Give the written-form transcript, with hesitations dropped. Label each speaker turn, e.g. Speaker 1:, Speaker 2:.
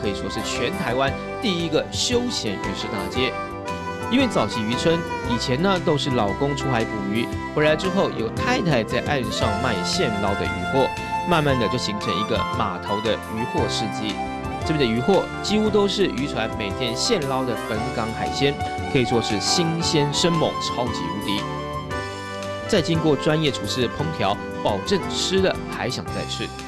Speaker 1: 可以说是全台湾第一个休闲渔市大街。因为早期渔村以前呢都是老公出海捕鱼，回来之后有太太在岸上卖现捞的渔货，慢慢的就形成一个码头的渔货市集。这边的渔货几乎都是渔船每天现捞的本港海鲜，可以说是新鲜生猛，超级无敌。再经过专业厨师的烹调，保证吃了还想再吃。